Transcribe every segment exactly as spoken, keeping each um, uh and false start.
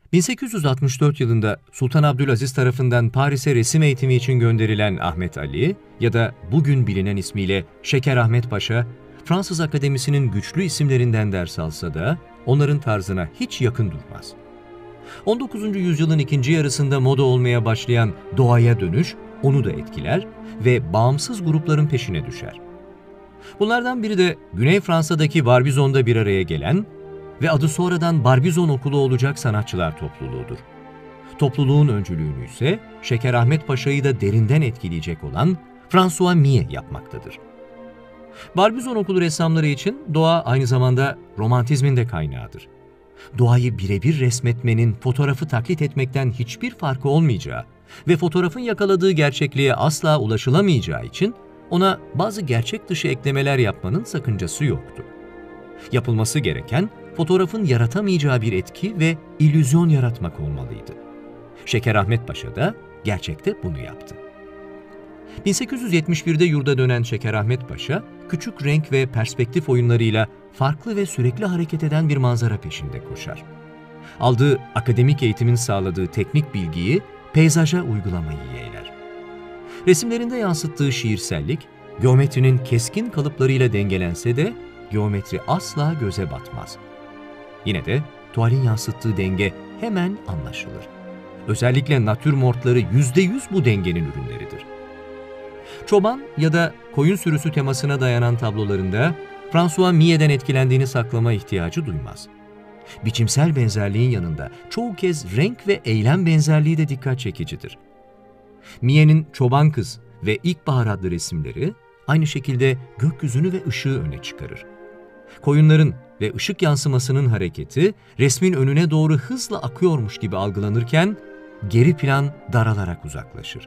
bin sekiz yüz altmış dört yılında Sultan Abdülaziz tarafından Paris'e resim eğitimi için gönderilen Ahmet Ali ya da bugün bilinen ismiyle Şeker Ahmet Paşa, Fransız Akademisi'nin güçlü isimlerinden ders alsa da onların tarzına hiç yakın durmaz. on dokuzuncu yüzyılın ikinci yarısında moda olmaya başlayan doğaya dönüş onu da etkiler ve bağımsız grupların peşine düşer. Bunlardan biri de Güney Fransa'daki Barbizon'da bir araya gelen ve adı sonradan Barbizon Okulu olacak sanatçılar topluluğudur. Topluluğun öncülüğünü ise Şeker Ahmet Paşa'yı da derinden etkileyecek olan François Millet yapmaktadır. Barbizon Okulu ressamları için doğa aynı zamanda romantizmin de kaynağıdır. Doğayı birebir resmetmenin fotoğrafı taklit etmekten hiçbir farkı olmayacağı ve fotoğrafın yakaladığı gerçekliğe asla ulaşılamayacağı için ona bazı gerçek dışı eklemeler yapmanın sakıncası yoktu. Yapılması gereken fotoğrafın yaratamayacağı bir etki ve illüzyon yaratmak olmalıydı. Şeker Ahmet Paşa da gerçekte bunu yaptı. bin sekiz yüz yetmiş birde yurda dönen Şeker Ahmet Paşa, küçük renk ve perspektif oyunlarıyla farklı ve sürekli hareket eden bir manzara peşinde koşar. Aldığı akademik eğitimin sağladığı teknik bilgiyi peyzaja uygulamayı yeğler. Resimlerinde yansıttığı şiirsellik, geometrinin keskin kalıplarıyla dengelense de geometri asla göze batmaz. Yine de tuvalin yansıttığı denge hemen anlaşılır. Özellikle natürmortları yüzde yüz bu dengenin ürünleridir. Çoban ya da koyun sürüsü temasına dayanan tablolarında François Millet'den etkilendiğini saklama ihtiyacı duymaz. Biçimsel benzerliğin yanında çoğu kez renk ve eylem benzerliği de dikkat çekicidir. Millet'in Çoban Kız ve İlkbahar adlı resimleri aynı şekilde gökyüzünü ve ışığı öne çıkarır. Koyunların ve ışık yansımasının hareketi resmin önüne doğru hızla akıyormuş gibi algılanırken geri plan daralarak uzaklaşır.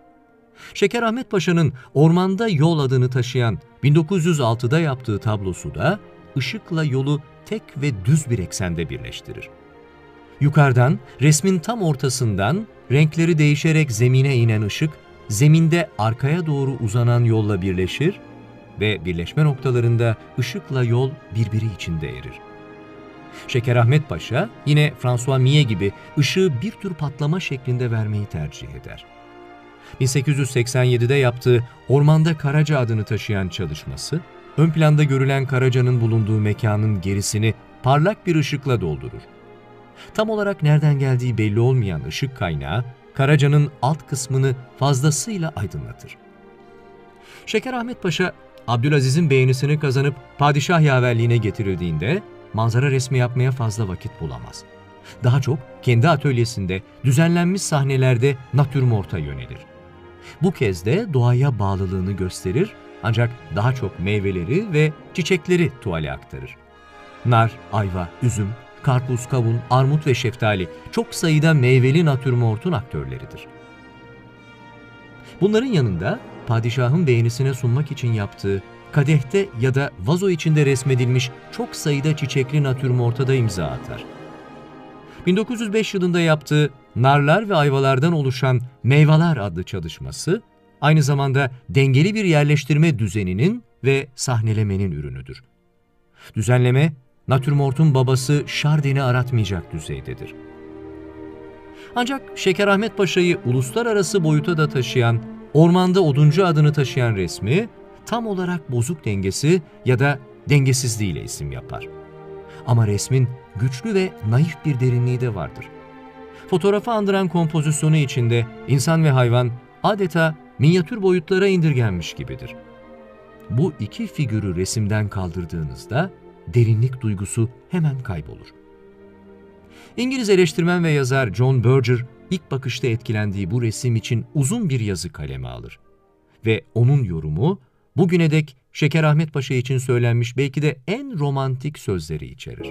Şeker Ahmet Paşa'nın Ormanda Yol adını taşıyan bin dokuz yüz altıda yaptığı tablosu da ışıkla yolu tek ve düz bir eksende birleştirir. Yukarıdan resmin tam ortasından renkleri değişerek zemine inen ışık, zeminde arkaya doğru uzanan yolla birleşir ve birleşme noktalarında ışıkla yol birbiri içinde erir. Şeker Ahmet Paşa yine François Millet gibi ışığı bir tür patlama şeklinde vermeyi tercih eder. bin sekiz yüz seksen yedide yaptığı Ormanda Karaca adını taşıyan çalışması, ön planda görülen Karaca'nın bulunduğu mekanın gerisini parlak bir ışıkla doldurur. Tam olarak nereden geldiği belli olmayan ışık kaynağı, Karaca'nın alt kısmını fazlasıyla aydınlatır. Şeker Ahmet Paşa, Abdülaziz'in beğenisini kazanıp padişah yaverliğine getirildiğinde manzara resmi yapmaya fazla vakit bulamaz. Daha çok kendi atölyesinde düzenlenmiş sahnelerde natürmort'a yönelir. Bu kez de doğaya bağlılığını gösterir ancak daha çok meyveleri ve çiçekleri tuvale aktarır. Nar, ayva, üzüm, karpuz, kavun, armut ve şeftali çok sayıda meyveli natürmort'un aktörleridir. Bunların yanında padişahın beğenisine sunmak için yaptığı kadehte ya da vazo içinde resmedilmiş çok sayıda çiçekli natürmort'a da imza atar. bin dokuz yüz beş yılında yaptığı Narlar ve Ayvalardan oluşan Meyveler adlı çalışması, aynı zamanda dengeli bir yerleştirme düzeninin ve sahnelemenin ürünüdür. Düzenleme, natürmort'un babası Chardin'i aratmayacak düzeydedir. Ancak Şeker Ahmet Paşa'yı uluslararası boyuta da taşıyan Ormanda Oduncu adını taşıyan resmi, tam olarak bozuk dengesi ya da dengesizliğiyle isim yapar. Ama resmin güçlü ve naif bir derinliği de vardır. Fotoğrafı andıran kompozisyonu içinde insan ve hayvan adeta minyatür boyutlara indirgenmiş gibidir. Bu iki figürü resimden kaldırdığınızda derinlik duygusu hemen kaybolur. İngiliz eleştirmen ve yazar John Berger ilk bakışta etkilendiği bu resim için uzun bir yazı kaleme alır. Ve onun yorumu bugüne dek Şeker Ahmet Paşa için söylenmiş belki de en romantik sözleri içerir.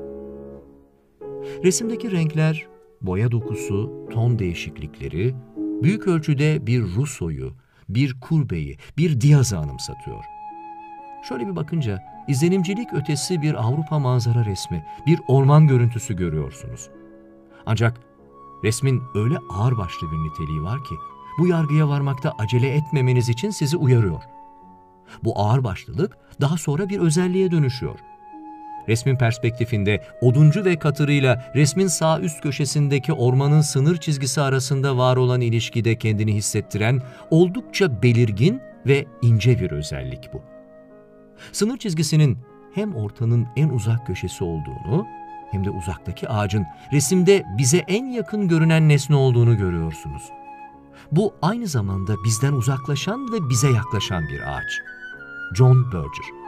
Resimdeki renkler, boya dokusu, ton değişiklikleri büyük ölçüde bir Rousseau'yu, bir Courbet'i, bir Diaz'ı anımsatıyor. Şöyle bir bakınca izlenimcilik ötesi bir Avrupa manzara resmi, bir orman görüntüsü görüyorsunuz. Ancak resmin öyle ağırbaşlı bir niteliği var ki bu yargıya varmakta acele etmemeniz için sizi uyarıyor. Bu ağırbaşlılık daha sonra bir özelliğe dönüşüyor. Resmin perspektifinde oduncu ve katırıyla resmin sağ üst köşesindeki ormanın sınır çizgisi arasında var olan ilişkide kendini hissettiren oldukça belirgin ve ince bir özellik bu. Sınır çizgisinin hem ortanın en uzak köşesi olduğunu hem de uzaktaki ağacın resimde bize en yakın görünen nesne olduğunu görüyorsunuz. Bu aynı zamanda bizden uzaklaşan ve bize yaklaşan bir ağaç. John Berger.